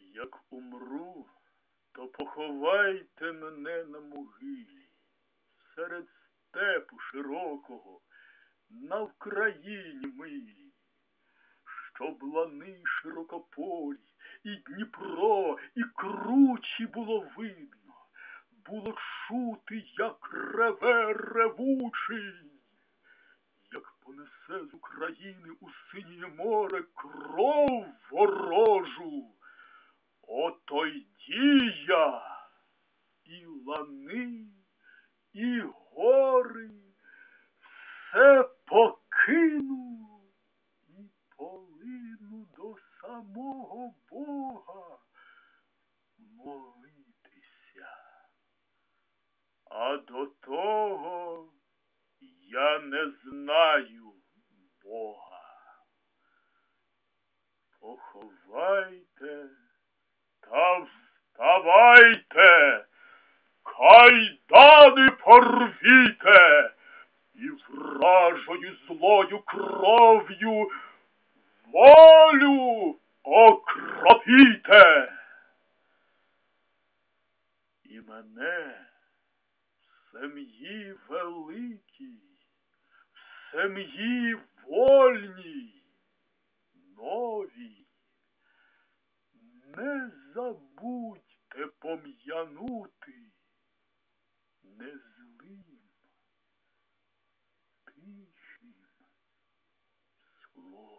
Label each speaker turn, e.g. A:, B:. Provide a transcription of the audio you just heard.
A: Як умру, то поховайте мене на могилі, серед степу широкого, на Вкраїні милій, щоб лани широкополі, і Дніпро, і кручі було видно, було чути, як реве ревучий, як понесе з України у синє море кров ворожу. Ото йді я, і лани, і гори, все покину і полину до самого Бога молитися. А до того я не знаю Бога. Поховайте та вставайте, кайдани порвіте, і вражою злою кров'ю волю окропіте. І мене в сем'ї великій, в сем'ї вольній, новій, не забудьте пом'янути незлим, тихим словом.